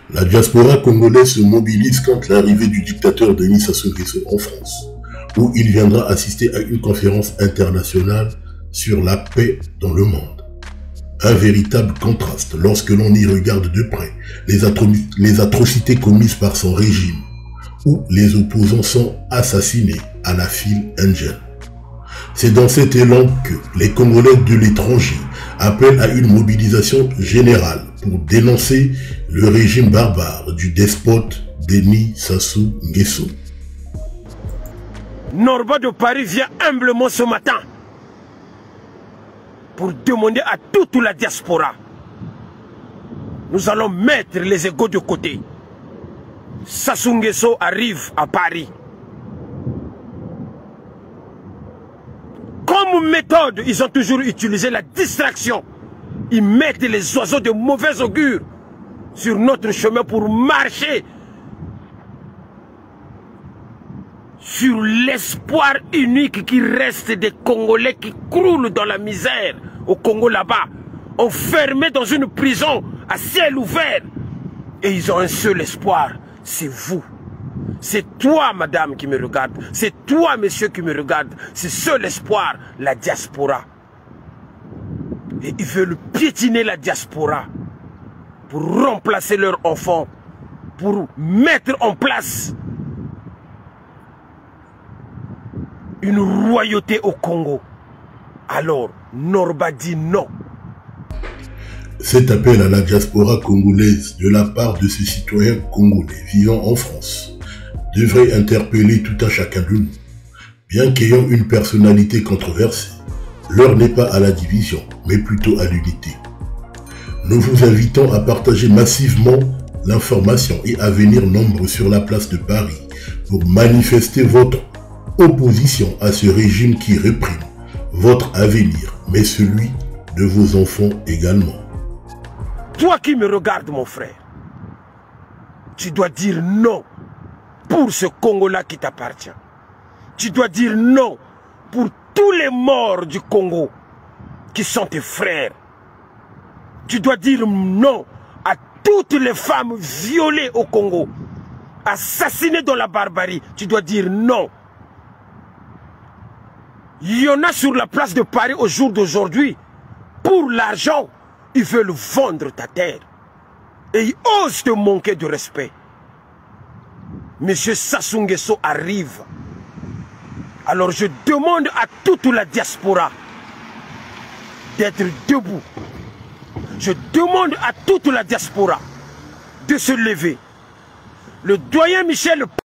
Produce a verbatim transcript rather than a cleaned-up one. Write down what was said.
La diaspora congolaise se mobilise contre l'arrivée du dictateur Denis Sassou Nguesso en France, où il viendra assister à une conférence internationale sur la paix dans le monde. Un véritable contraste lorsque l'on y regarde de près les, atro les atrocités commises par son régime, où les opposants sont assassinés à la file indienne. C'est dans cet élan que les Congolais de l'étranger appellent à une mobilisation générale pour dénoncer le régime barbare du despote Denis Sassou Nguesso. Norba de Paris vient humblement ce matin pour demander à toute la diaspora. Nous allons mettre les égos de côté. Sassou Nguesso arrive à Paris. Comme méthode, ils ont toujours utilisé la distraction. Ils mettent les oiseaux de mauvais augure sur notre chemin pour marcher sur l'espoir unique qui reste des Congolais qui croulent dans la misère au Congo là-bas, enfermés dans une prison à ciel ouvert. Et ils ont un seul espoir, c'est vous. C'est toi, madame, qui me regarde. C'est toi, monsieur, qui me regarde. C'est seul espoir, la diaspora. Et ils veulent piétiner la diaspora pour remplacer leurs enfants, pour mettre en place une royauté au Congo. Alors, Norba dit non. Cet appel à la diaspora congolaise de la part de ces citoyens congolais vivant en France devrait interpeller tout un chacun de nous. Bien qu'ayant une personnalité controversée, l'heure n'est pas à la division, mais plutôt à l'unité. Nous vous invitons à partager massivement l'information et à venir nombreux sur la place de Paris pour manifester votre opposition à ce régime qui réprime votre avenir, mais celui de vos enfants également. Toi qui me regardes, mon frère, tu dois dire non pour ce Congo-là qui t'appartient. Tu dois dire non pour tous les morts du Congo qui sont tes frères. Tu dois dire non à toutes les femmes violées au Congo, assassinées dans la barbarie. Tu dois dire non. Il y en a sur la place de Paris au jour d'aujourd'hui. Pour l'argent, ils veulent vendre ta terre. Et ils osent te manquer de respect. Monsieur Sassou Nguesso arrive. Alors je demande à toute la diaspora d'être debout. Je demande à toute la diaspora de se lever. Le doyen Michel